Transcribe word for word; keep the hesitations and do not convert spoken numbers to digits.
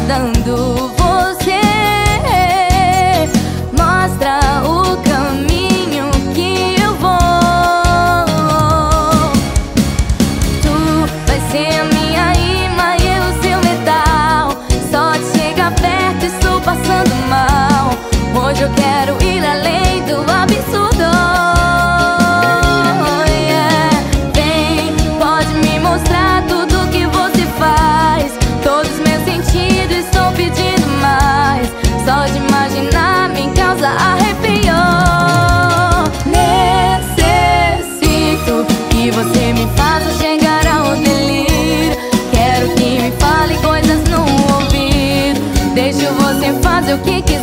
aguardando você. Mostra o caminho que eu vou. Tu vai ser a minha imã e eu o seu metal. Só de chegar perto estou passando mal. Hoje eu quero ir além do absurdo. Yeah. Vem, pode me mostrar tudo que você faz. Todos meus sentidos estão pedindo mais. Só de imaginar me causa arrepio. Necessito que você me faça chegar ao delírio. Quero que me fale coisas no ouvido. Deixo você fazer o que quiser.